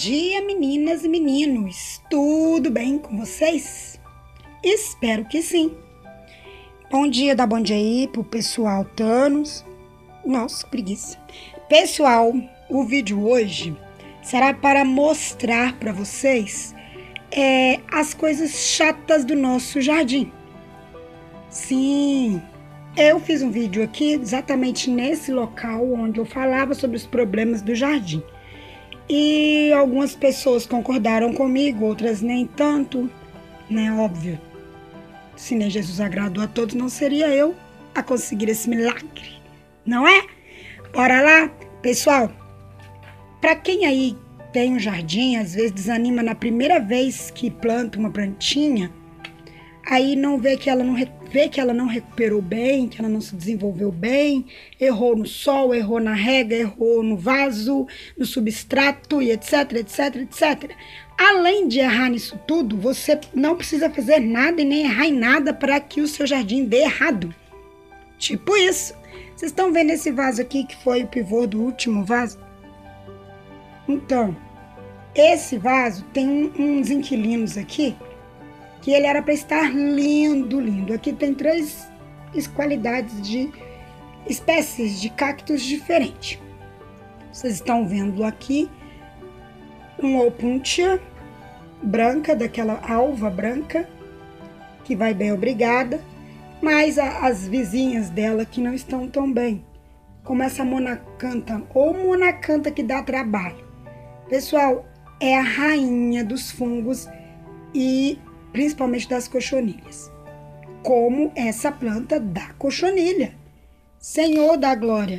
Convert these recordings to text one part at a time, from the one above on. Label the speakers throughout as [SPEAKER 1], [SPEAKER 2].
[SPEAKER 1] dia, meninas e meninos! Tudo bem com vocês? Espero que sim! Bom dia, dá bom dia aí pro pessoal Thanos. Nossa, que preguiça! Pessoal, o vídeo hoje será para mostrar para vocês as coisas chatas do nosso jardim. Sim, eu fiz um vídeo aqui exatamente nesse local onde eu falava sobre os problemas do jardim. E algumas pessoas concordaram comigo, outras nem tanto, né? Óbvio, se nem Jesus agradou a todos, não seria eu a conseguir esse milagre, não é? Bora lá, pessoal. Para quem aí tem um jardim, às vezes desanima na primeira vez que planta uma plantinha, aí não vê que ela não recuperou bem, que ela não se desenvolveu bem, errou no sol, errou na rega, errou no vaso, no substrato e etc, etc, etc. Além de errar nisso tudo, você não precisa fazer nada e nem errar em nada para que o seu jardim dê errado. Tipo isso. Vocês estão vendo esse vaso aqui que foi o pivô do último vaso? Então, esse vaso tem uns inquilinos aqui que ele era para estar lindo, lindo. Aqui tem 3 qualidades de espécies de cactos diferentes. Vocês estão vendo aqui uma opuntia branca, daquela alva branca, que vai bem, obrigada, mas as vizinhas dela que não estão tão bem, como essa monacanta, ou monacanta que dá trabalho. Pessoal, é a rainha dos fungos e principalmente das cochonilhas, como essa planta da cochonilha. Senhor da glória!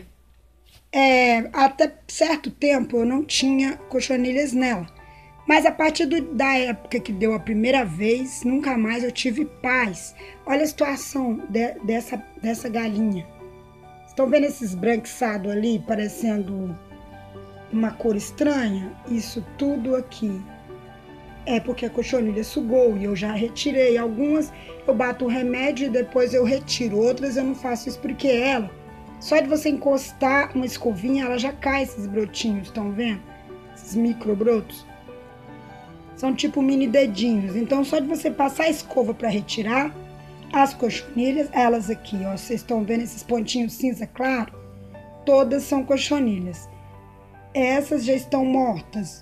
[SPEAKER 1] Até certo tempo eu não tinha cochonilhas nela, mas a partir da época que deu a primeira vez, nunca mais eu tive paz. Olha a situação dessa galinha. Estão vendo esses branquiçados ali, parecendo uma cor estranha? Isso tudo aqui é porque a cochonilha sugou e eu já retirei. Algumas eu bato o remédio e depois eu retiro. Outras eu não faço isso porque ela, só de você encostar uma escovinha, ela já cai esses brotinhos, estão vendo? Esses microbrotos. São tipo mini dedinhos. Então só de você passar a escova para retirar as cochonilhas, elas aqui, ó, vocês estão vendo esses pontinhos cinza claro? Todas são cochonilhas. Essas já estão mortas,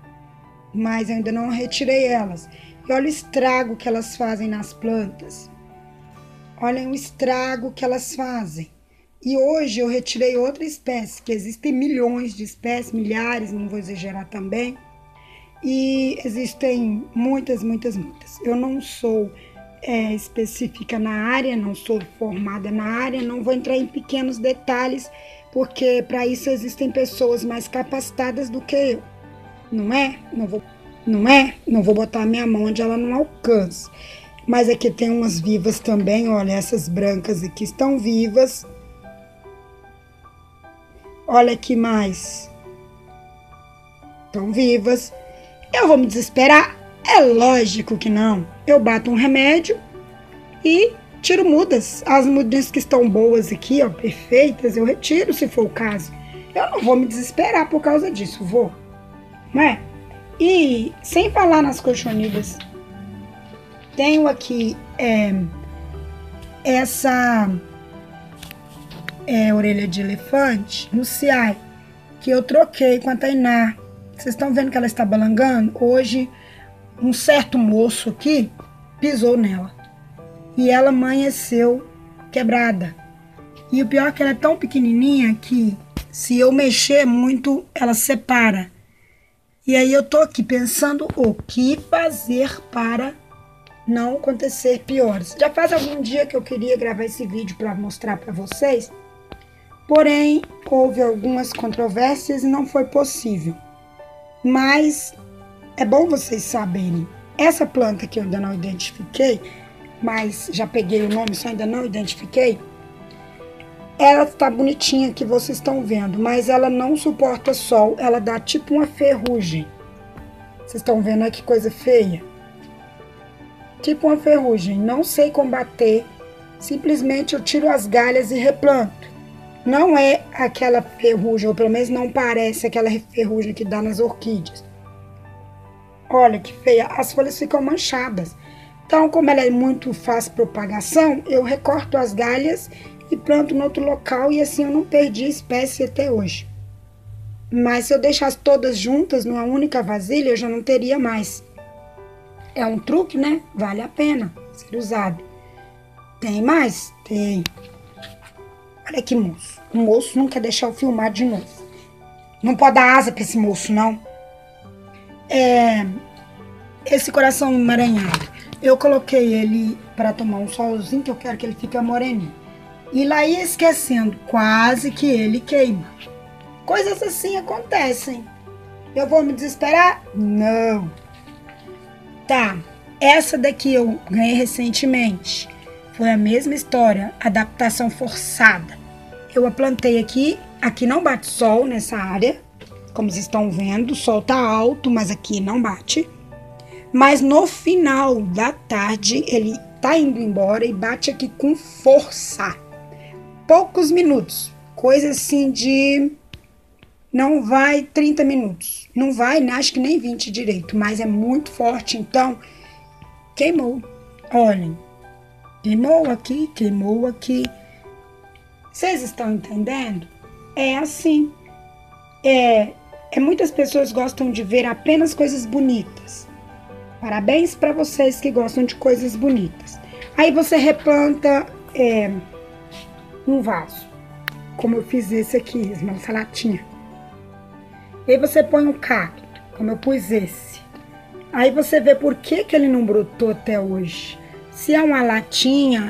[SPEAKER 1] mas ainda não retirei elas. E olha o estrago que elas fazem nas plantas. Olhem o estrago que elas fazem. E hoje eu retirei outra espécie, que existem milhões de espécies, milhares, não vou exagerar também. E existem muitas, muitas, muitas. Eu não sou específica na área, não sou formada na área, não vou entrar em pequenos detalhes, porque para isso existem pessoas mais capacitadas do que eu. Não é? Não vou botar a minha mão onde ela não alcança. Mas aqui tem umas vivas também, olha, essas brancas aqui estão vivas. Olha aqui mais. Estão vivas. Eu vou me desesperar? É lógico que não. Eu bato um remédio e tiro mudas. As mudas que estão boas aqui, ó, perfeitas, eu retiro se for o caso. Eu não vou me desesperar por causa disso, vou. Não é? E sem falar nas cochonilhas, tenho aqui essa orelha de elefante, Luciai, que eu troquei com a Tainá. Vocês estão vendo que ela está balangando? Hoje, um certo moço aqui pisou nela e ela amanheceu quebrada. E o pior é que ela é tão pequenininha que se eu mexer muito, ela separa. E aí eu tô aqui pensando o que fazer para não acontecer piores. Já faz algum dia que eu queria gravar esse vídeo para mostrar para vocês, porém houve algumas controvérsias e não foi possível. Mas é bom vocês saberem. Essa planta que eu ainda não identifiquei, mas já peguei o nome, só ainda não identifiquei. Ela está bonitinha que vocês estão vendo, mas ela não suporta sol, ela dá tipo uma ferrugem. Vocês estão vendo aí que coisa feia? Tipo uma ferrugem, não sei combater, simplesmente eu tiro as galhas e replanto. Não é aquela ferrugem, ou pelo menos não parece aquela ferrugem que dá nas orquídeas. Olha que feia, as folhas ficam manchadas. Então, como ela é muito fácil propagação, eu recorto as galhas e planto no outro local e assim eu não perdi a espécie até hoje. Mas se eu deixasse todas juntas numa única vasilha, eu já não teria mais. É um truque, né? Vale a pena ser usado. Tem mais? Tem. Olha que moço. O moço não quer deixar eu filmar de novo. Não pode dar asa pra esse moço, não. Esse coração emaranhado. Eu coloquei ele para tomar um solzinho, que eu quero que ele fique moreninho. E lá ia esquecendo, quase que ele queima. Coisas assim acontecem. Eu vou me desesperar? Não. Tá, essa daqui eu ganhei recentemente. Foi a mesma história, adaptação forçada. Eu a plantei aqui não bate sol nessa área. Como vocês estão vendo, o sol tá alto, mas aqui não bate. Mas no final da tarde, ele tá indo embora e bate aqui com força. Poucos minutos, coisa assim de... Não vai 30 minutos, não vai, acho que nem 20 direito, mas é muito forte, então queimou. Olhem, queimou aqui, queimou aqui. Vocês estão entendendo? É assim. Muitas pessoas gostam de ver apenas coisas bonitas. Parabéns para vocês que gostam de coisas bonitas. Aí você replanta um vaso, como eu fiz esse aqui, essa latinha. Aí você põe um cacto, como eu pus esse. Aí você vê por que ele não brotou até hoje. Se é uma latinha,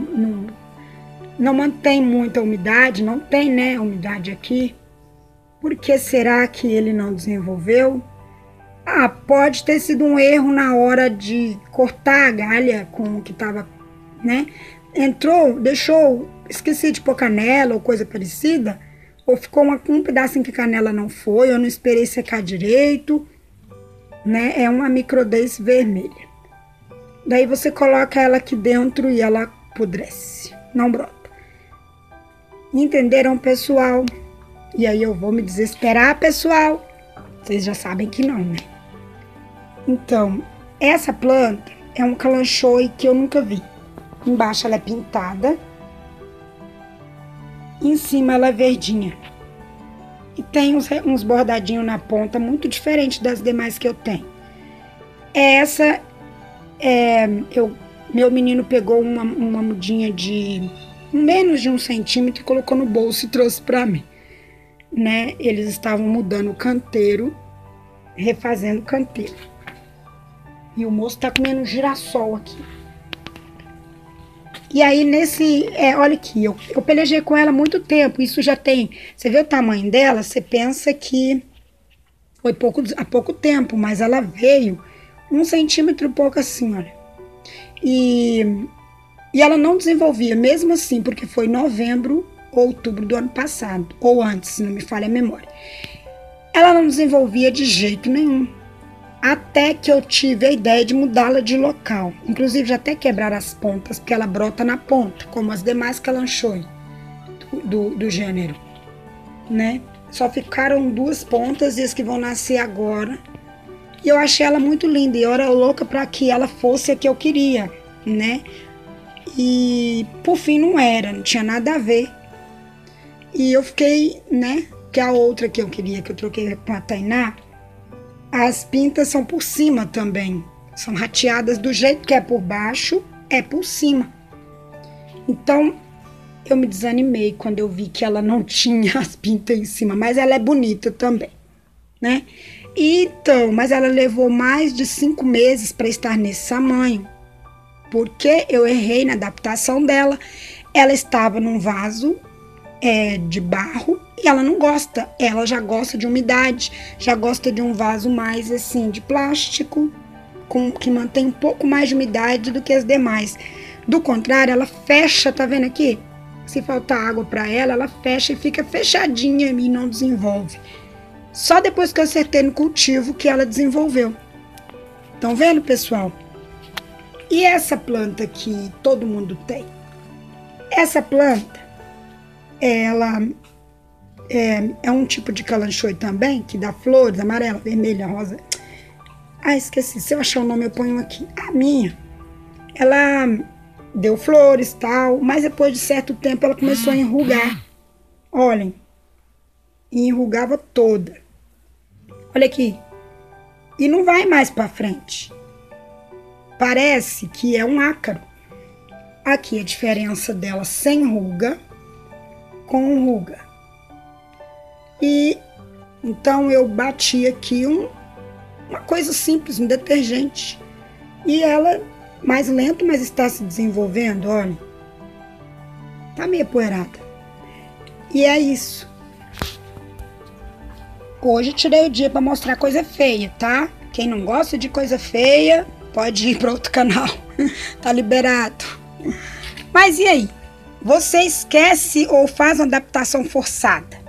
[SPEAKER 1] não mantém muita umidade, não tem, né, umidade aqui. Por que será que ele não desenvolveu? Ah, pode ter sido um erro na hora de cortar a galha com o que estava, né? Entrou, deixou, esqueci de pôr canela ou coisa parecida. Ou ficou um pedacinho que a canela não foi, eu não esperei secar direito, né? É uma microdez vermelha. Daí você coloca ela aqui dentro e ela apodrece, não brota. Entenderam, pessoal? E aí eu vou me desesperar, pessoal? Vocês já sabem que não, né? Então, essa planta é um calanchoe que eu nunca vi. Embaixo ela é pintada. Em cima ela é verdinha. E tem uns bordadinhos na ponta muito diferente das demais que eu tenho. Essa, meu menino pegou uma mudinha de menos de 1 centímetro e colocou no bolso e trouxe pra mim. Né? Eles estavam mudando o canteiro, refazendo o canteiro. E o moço tá comendo girassol aqui. E aí olha aqui, eu pelejei com ela há muito tempo, isso já tem, você vê o tamanho dela, você pensa que foi há pouco tempo, mas ela veio 1 centímetro e pouco assim, olha. E ela não desenvolvia, mesmo assim, porque foi novembro ou outubro do ano passado, ou antes, se não me falha a memória. Ela não desenvolvia de jeito nenhum. Até que eu tive a ideia de mudá-la de local. Inclusive, já até quebraram as pontas, porque ela brota na ponta, como as demais calanchoe do gênero, né? Só ficaram 2 pontas e as que vão nascer agora. E eu achei ela muito linda. E eu era louca para que ela fosse a que eu queria, né? E, por fim, não era. Não tinha nada a ver. E eu fiquei, né? Que a outra que eu queria, que eu troquei com a Tainá, as pintas são por cima também. São rateadas do jeito que é por baixo, é por cima. Então, eu me desanimei quando eu vi que ela não tinha as pintas em cima. Mas ela é bonita também, né? Então, mas ela levou mais de 5 meses para estar nesse tamanho. Porque eu errei na adaptação dela. Ela estava num vaso de barro e ela não gosta, ela já gosta de umidade, já gosta de um vaso mais assim de plástico, que mantém um pouco mais de umidade do que as demais. Do contrário, ela fecha, tá vendo aqui? Se faltar água para ela, ela fecha e fica fechadinha e não desenvolve. Só depois que eu acertei no cultivo que ela desenvolveu. Estão vendo, pessoal? E essa planta que todo mundo tem? Essa planta, ela é um tipo de calanchoe também, que dá flores, amarela, vermelha, rosa. Ah, esqueci. Se eu achar o nome, eu ponho aqui. A minha, ela deu flores e tal, mas depois de certo tempo ela começou a enrugar. Olhem, e enrugava toda. Olha aqui. E não vai mais para frente. Parece que é um ácaro. Aqui a diferença dela sem ruga com ruga. E então eu bati aqui uma coisa simples, um detergente. E ela, mais lento, mas está se desenvolvendo, olha. Tá meio poeirada. E é isso. Hoje eu tirei o dia para mostrar coisa feia, tá? Quem não gosta de coisa feia, pode ir para outro canal. Tá liberado. Mas e aí? Você esquece ou faz uma adaptação forçada?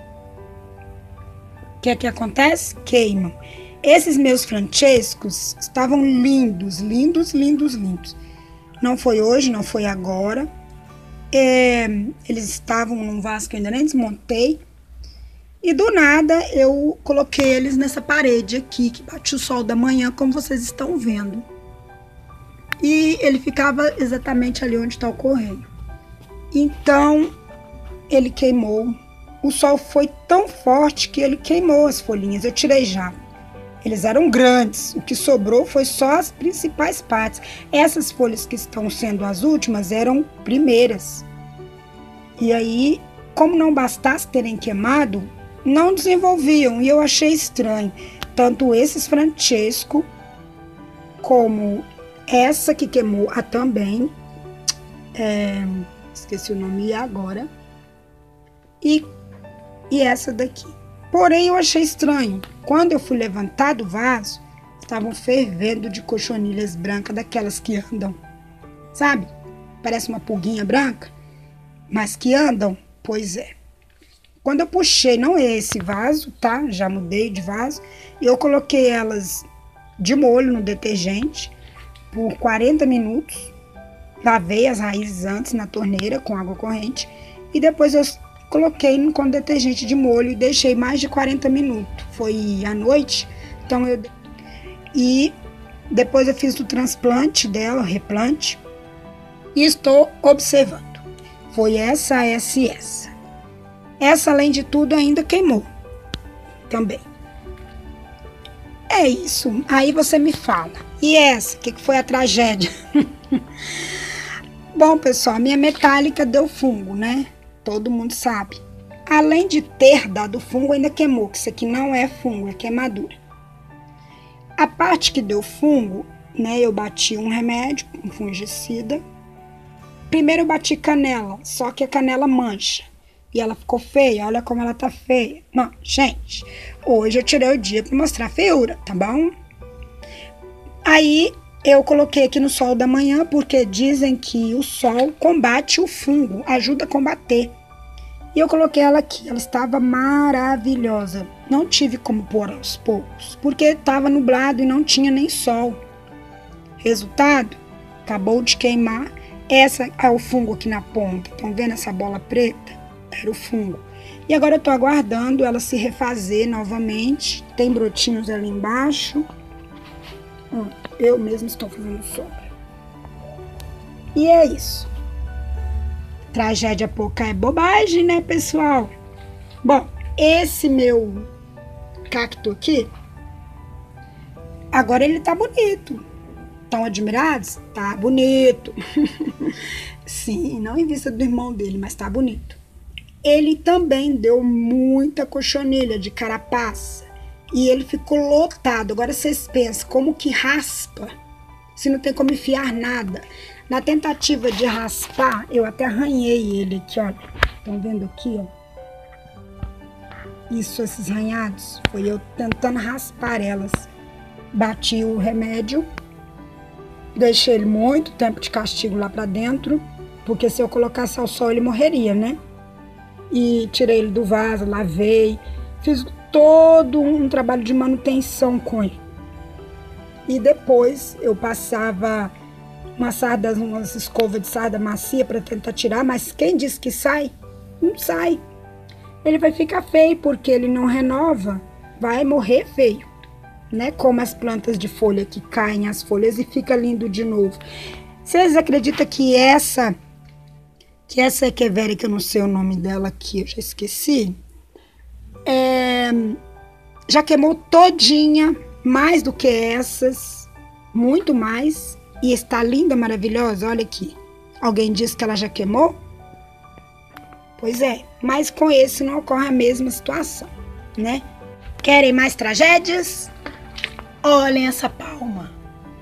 [SPEAKER 1] O que é que acontece? Queimam. Esses meus francescos estavam lindos, lindos, lindos, lindos. Não foi hoje, não foi agora. Eles estavam num vaso que eu ainda nem desmontei. E do nada eu coloquei eles nessa parede aqui, que bate o sol da manhã, como vocês estão vendo. E ele ficava exatamente ali onde está o correio. Então ele queimou. O sol foi tão forte que ele queimou as folhinhas. Eu tirei já. Eles eram grandes. O que sobrou foi só as principais partes. Essas folhas que estão sendo as últimas eram primeiras. E aí, como não bastasse terem queimado, não desenvolviam. E eu achei estranho. Tanto esses Francesco, como essa que queimou também. Esqueci o nome agora. E essa daqui. Porém, eu achei estranho. Quando eu fui levantar do vaso, estavam fervendo de cochonilhas brancas, daquelas que andam. Sabe? Parece uma pulguinha branca, mas que andam. Pois é. Quando eu puxei, não é esse vaso, tá? Já mudei de vaso. E eu coloquei elas de molho no detergente por 40 minutos. Lavei as raízes antes na torneira com água corrente. E depois eu coloquei com detergente de molho e deixei mais de 40 minutos. Foi à noite, então e depois eu fiz o transplante dela, replante, e estou observando. Foi essa. Essa, além de tudo, ainda queimou também. É isso. Aí você me fala. E essa? O que foi a tragédia? Bom, pessoal, a minha metálica deu fungo, né? Todo mundo sabe. Além de ter dado fungo, ainda queimou, que isso aqui não é fungo, é queimadura. A parte que deu fungo, né, eu bati um remédio, um fungicida. Primeiro eu bati canela, só que a canela mancha. E ela ficou feia, olha como ela tá feia. Não, gente, hoje eu tirei o dia pra mostrar a feiura, tá bom? Aí eu coloquei aqui no sol da manhã, porque dizem que o sol combate o fungo, ajuda a combater. E eu coloquei ela aqui, ela estava maravilhosa. Não tive como pôr aos poucos, porque estava nublado e não tinha nem sol. Resultado, acabou de queimar. Essa é o fungo aqui na ponta. Estão vendo essa bola preta? Era o fungo. E agora eu tô aguardando ela se refazer novamente. Tem brotinhos ali embaixo. Eu mesmo estou fazendo sombra. E é isso. Tragédia pouca é bobagem, né, pessoal? Bom, esse meu cacto aqui, agora ele tá bonito. Estão admirados? Tá bonito. Sim, não em vista do irmão dele, mas tá bonito. Ele também deu muita cochonilha de carapaça. E ele ficou lotado. Agora vocês pensam, como que raspa? Se não tem como enfiar nada. Na tentativa de raspar, eu até arranhei ele aqui, ó. Estão vendo aqui, ó? Isso, esses arranhados. Foi eu tentando raspar elas. Bati o remédio. Deixei ele muito tempo de castigo lá pra dentro. Porque se eu colocasse ao sol, ele morreria, né? E tirei ele do vaso, lavei. Fiz todo um trabalho de manutenção com ele. E depois eu passava umas escovas de sarda macia para tentar tirar, mas quem diz que sai, não sai. Ele vai ficar feio porque ele não renova, vai morrer feio. né? Como as plantas de folha que caem as folhas e fica lindo de novo. Vocês acreditam que essa Echeveria, que eu não sei o nome dela aqui, eu já esqueci, já queimou todinha, mais do que essas, muito mais, e está linda, maravilhosa, olha aqui. Alguém disse que ela já queimou? Pois é, mas com esse não ocorre a mesma situação, né? Querem mais tragédias? Olhem essa palma.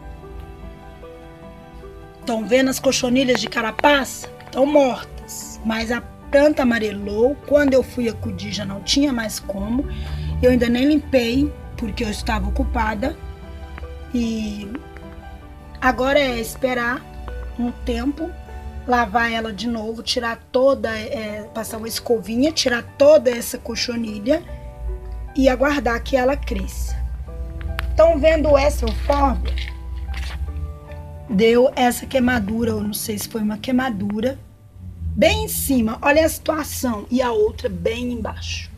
[SPEAKER 1] Estão vendo as cochonilhas de carapaça? Estão mortas, mas a planta amarelou. Quando eu fui acudir já não tinha mais como. Eu ainda nem limpei, porque eu estava ocupada. E agora é esperar um tempo, lavar ela de novo, tirar toda, passar uma escovinha, tirar toda essa cochonilha e aguardar que ela cresça. Estão vendo essa eufórbia? Deu essa queimadura, eu não sei se foi uma queimadura, bem em cima, olha a situação, e a outra bem embaixo.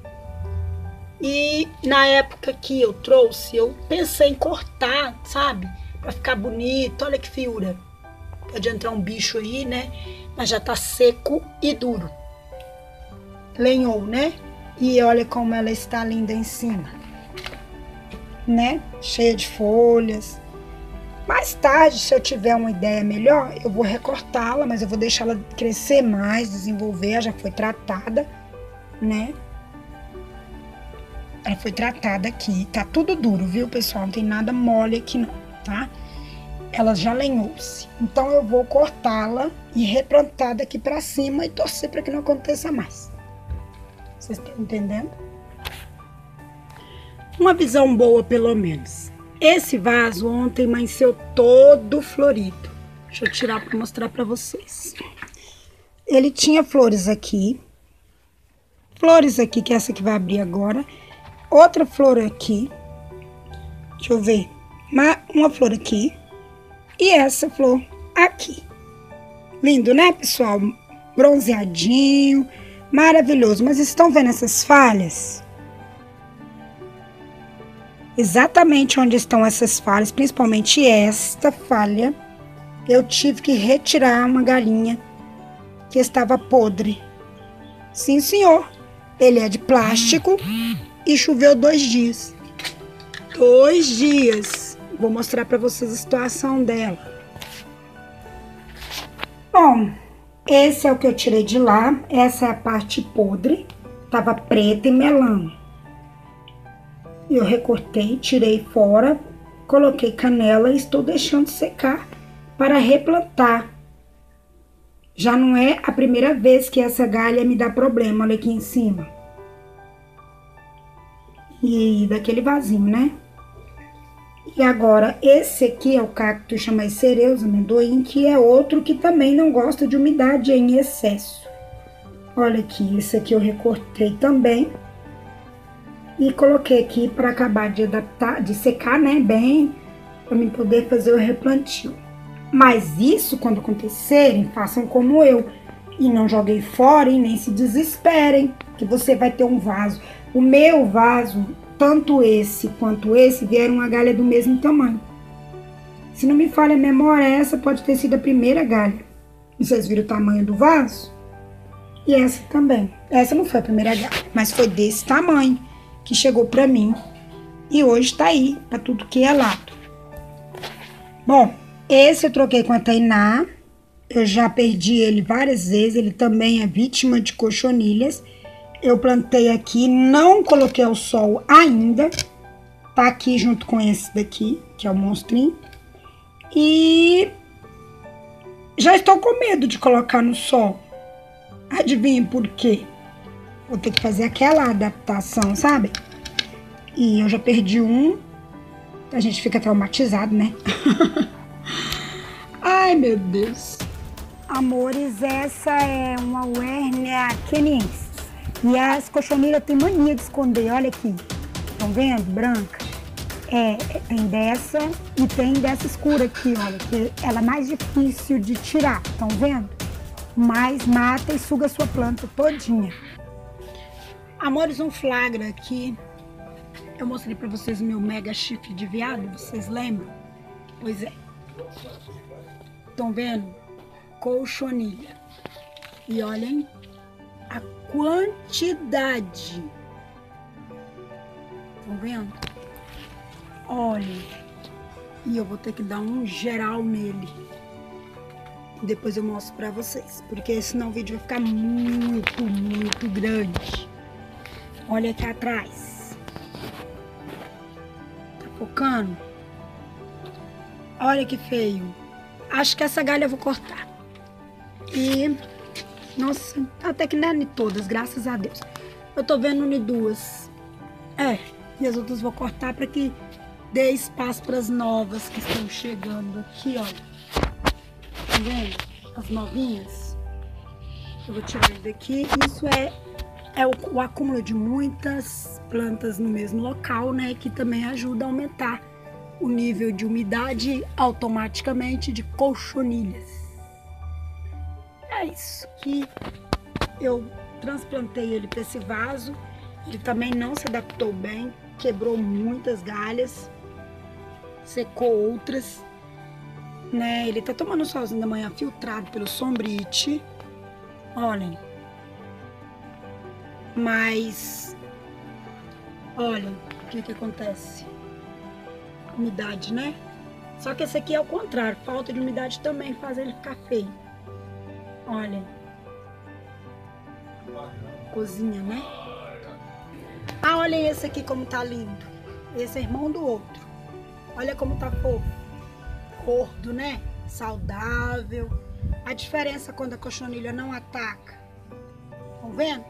[SPEAKER 1] E na época que eu trouxe, eu pensei em cortar, sabe? Pra ficar bonito, olha que feiura. Pode entrar um bicho aí, né? Mas já tá seco e duro. Lenhou, né? E olha como ela está linda em cima, né? Cheia de folhas. Mais tarde, se eu tiver uma ideia melhor, eu vou recortá-la, mas eu vou deixar ela crescer mais, desenvolver. Ela já foi tratada, né? Ela foi tratada aqui. Tá tudo duro, viu, pessoal? Não tem nada mole aqui não, tá? Ela já lenhou-se. Então eu vou cortá-la e replantar daqui pra cima e torcer para que não aconteça mais. Vocês estão entendendo? Uma visão boa, pelo menos. Esse vaso ontem amanheceu todo florido. Deixa eu tirar para mostrar para vocês. Ele tinha flores aqui. Flores aqui, que é essa que vai abrir agora. Outra flor aqui. Deixa eu ver. Uma flor aqui. E essa flor aqui. Lindo, né, pessoal? Bronzeadinho. Maravilhoso. Mas estão vendo essas falhas? Exatamente onde estão essas falhas, principalmente esta falha, eu tive que retirar uma galinha que estava podre. Sim, senhor. Ele é de plástico e choveu 2 dias. 2 dias. Vou mostrar para vocês a situação dela. Bom, esse é o que eu tirei de lá. Essa é a parte podre. Tava preta e melão. Eu recortei, tirei fora, coloquei canela e estou deixando secar para replantar. Já não é a primeira vez que essa galha me dá problema, olha aqui em cima. E daquele vasinho, né? E agora, esse aqui é o cacto chama Cereus amendoim, que é outro que também não gosta de umidade em excesso. Olha aqui, esse aqui eu recortei também. E coloquei aqui para acabar de adaptar, de secar, né, bem, para mim poder fazer o replantio. Mas isso, quando acontecerem, façam como eu. E não joguem fora e nem se desesperem, que você vai ter um vaso. O meu vaso, tanto esse quanto esse, vieram uma galha do mesmo tamanho. Se não me falha a memória, essa pode ter sido a primeira galha. E vocês viram o tamanho do vaso? E essa também. Essa não foi a primeira galha, mas foi desse tamanho que chegou pra mim. E hoje tá aí, pra tudo que é lado. Bom, esse eu troquei com a Tainá. Eu já perdi ele várias vezes. Ele também é vítima de cochonilhas. Eu plantei aqui, não coloquei ao sol ainda. Tá aqui junto com esse daqui, que é o monstrinho. E já estou com medo de colocar no sol. Adivinha por quê? Vou ter que fazer aquela adaptação, sabe? E eu já perdi um. A gente fica traumatizado, né? Ai, meu Deus. Amores, essa é uma Werner caniensis. E as cochonilhas têm mania de esconder. Olha aqui. Estão vendo? Branca. Tem dessa e tem dessa escura aqui, olha. Que ela é mais difícil de tirar. Estão vendo? Mas mata e suga a sua planta todinha. Amores, um flagra aqui. Eu mostrei pra vocês o meu mega chifre de veado, vocês lembram? Pois é. Estão vendo? Colchonilha. E olhem a quantidade. Estão vendo? Olhem. E eu vou ter que dar um geral nele. Depois eu mostro pra vocês. Porque senão o vídeo vai ficar muito grande. Olha aqui atrás. Tá focando? Olha que feio. Acho que essa galha eu vou cortar. E... nossa, até que não é em todas, graças a Deus. Eu tô vendo em duas. E as outras vou cortar para que dê espaço para as novas que estão chegando aqui, ó. Tá vendo? As novinhas. Eu vou tirar isso daqui. Isso é o acúmulo de muitas plantas no mesmo local, né? Que também ajuda a aumentar o nível de umidade automaticamente de colchonilhas. É isso que eu transplantei ele para esse vaso. Ele também não se adaptou bem, quebrou muitas galhas, secou outras, né? Ele tá tomando solzinho da manhã filtrado pelo Sombrite. Olhem. Mas olha o que acontece. Umidade, né? Só que esse aqui é o contrário, falta de umidade também faz ele ficar feio. Olha. Cozinha, né? Ah, olhem esse aqui como tá lindo. Esse é irmão do outro. Olha como tá fofo. Gordo, né? Saudável. A diferença quando a cochonilha não ataca. Estão vendo?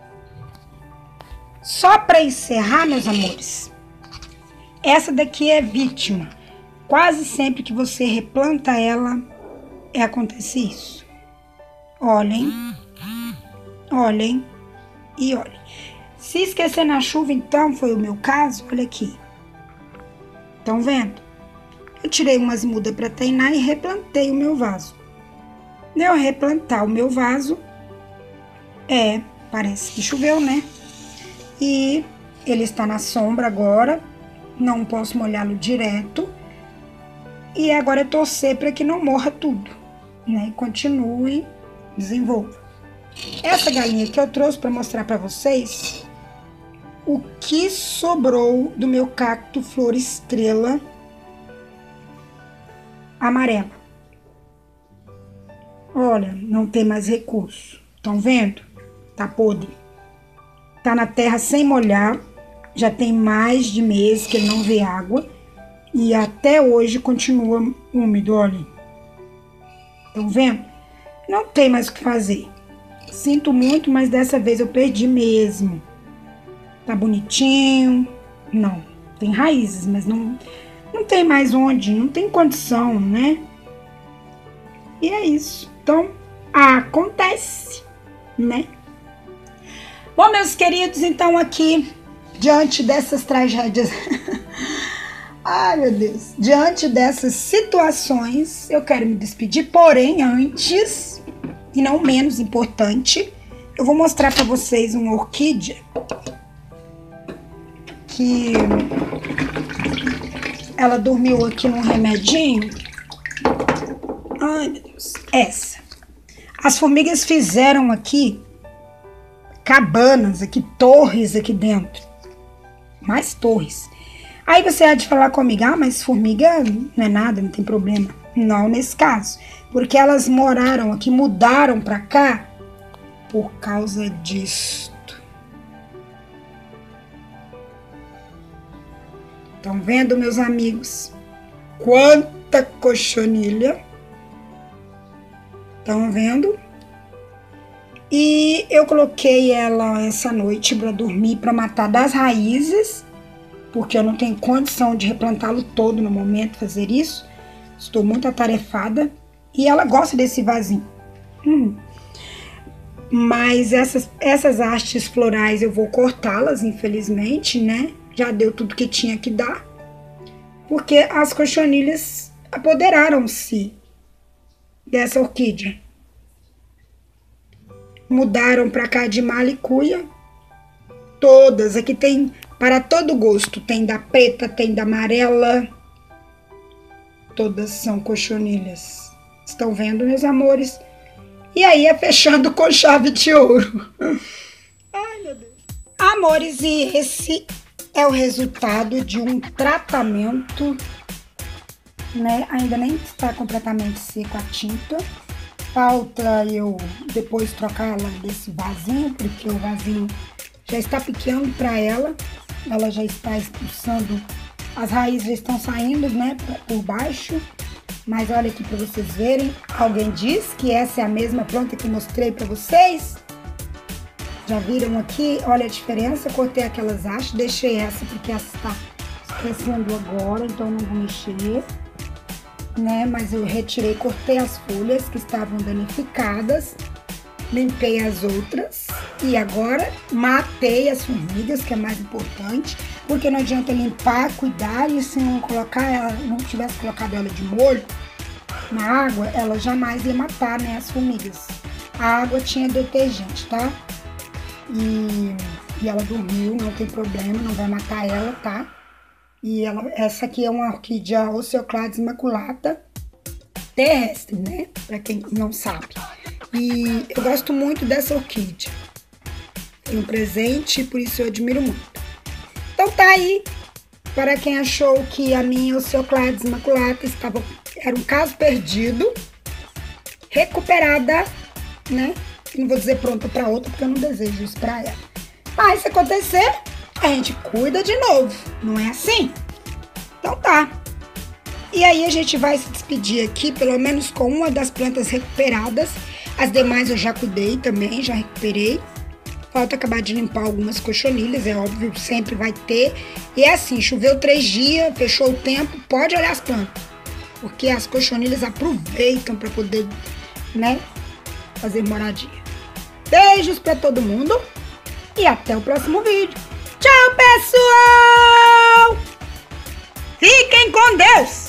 [SPEAKER 1] Só para encerrar, meus amores. Essa daqui é vítima. Quase sempre que você replanta ela, acontece isso. Olhem. Olhem. E olhem. Se esquecer na chuva, então, foi o meu caso, olha aqui. Estão vendo? Eu tirei umas mudas para treinar e replantei o meu vaso. Eu replantar o meu vaso, parece que choveu, né? E ele está na sombra agora, não posso molhá-lo direto. E agora é torcer para que não morra tudo, né? E continue, desenvolva. Essa galinha que eu trouxe para mostrar para vocês o que sobrou do meu cacto flor estrela amarela. Olha, não tem mais recurso. Estão vendo? Tá podre. Tá na terra sem molhar. Já tem mais de mês que ele não vê água. E até hoje continua úmido, olha. Estão vendo? Não tem mais o que fazer. Sinto muito, mas dessa vez eu perdi mesmo. Tá bonitinho. Não, tem raízes, mas não tem mais onde. Não tem condição, né? E é isso. Então, acontece, né? Bom, meus queridos, então aqui, diante dessas tragédias... Ai, meu Deus. Diante dessas situações, eu quero me despedir. Porém, antes, e não menos importante, eu vou mostrar para vocês uma orquídea que ela dormiu aqui num remedinho. Ai, meu Deus. Essa. As formigas fizeram aqui cabanas, aqui, torres aqui dentro. Mais torres. Aí você há de falar comigo, mas formiga não é nada, não tem problema. Não nesse caso, porque elas moraram aqui, mudaram pra cá por causa disto. Estão vendo, meus amigos? Quanta cochonilha. Estão vendo? E eu coloquei ela essa noite para dormir, para matar das raízes, porque eu não tenho condição de replantá-lo todo no momento, fazer isso. Estou muito atarefada. E ela gosta desse vasinho. Mas essas hastes florais eu vou cortá-las, infelizmente, né? Já deu tudo que tinha que dar. Porque as cochonilhas apoderaram-se dessa orquídea. Mudaram para cá de malicuia. Todas. Aqui tem Para todo gosto, tem da preta, tem da amarela. Todas são cochonilhas. Estão vendo, meus amores? E aí é fechando com chave de ouro. Ai, meu Deus. Amores, e esse é o resultado de um tratamento, né? Ainda nem está completamente seco a tinta. Falta eu depois trocar ela desse vasinho, porque o vasinho já está pequeno para ela. Ela já está expulsando, as raízes já estão saindo, né, por baixo. Mas olha aqui para vocês verem. Alguém diz que essa é a mesma planta que mostrei para vocês. Já viram aqui? Olha a diferença. Cortei aquelas hastes, deixei essa porque essa está crescendo agora, então não vou mexer, né? Mas eu retirei, cortei as folhas que estavam danificadas, limpei as outras e agora matei as formigas, que é mais importante, porque não adianta limpar, cuidar e se não colocar ela, não tivesse colocado ela de molho na água, ela jamais ia matar, né, as formigas. A água tinha detergente, tá? E ela dormiu, não tem problema, não vai matar ela, tá? E essa aqui é uma orquídea Oceoclades maculata terrestre, né? Pra quem não sabe. E eu gosto muito dessa orquídea. Foi um presente, por isso eu admiro muito. Então tá aí. Para quem achou que a minha Oceoclades maculata era um caso perdido, recuperada, né? Não vou dizer pronta para outra, porque eu não desejo isso para ela. Mas se acontecer, a gente cuida de novo, não é assim? Então tá. E aí a gente vai se despedir aqui, pelo menos com uma das plantas recuperadas. As demais eu já cuidei também, já recuperei. Falta acabar de limpar algumas cochonilhas, é óbvio, sempre vai ter. E é assim, choveu 3 dias, fechou o tempo, pode olhar as plantas. Porque as cochonilhas aproveitam para poder, né, fazer moradia. Beijos para todo mundo e até o próximo vídeo. Tchau, pessoal! Fiquem com Deus!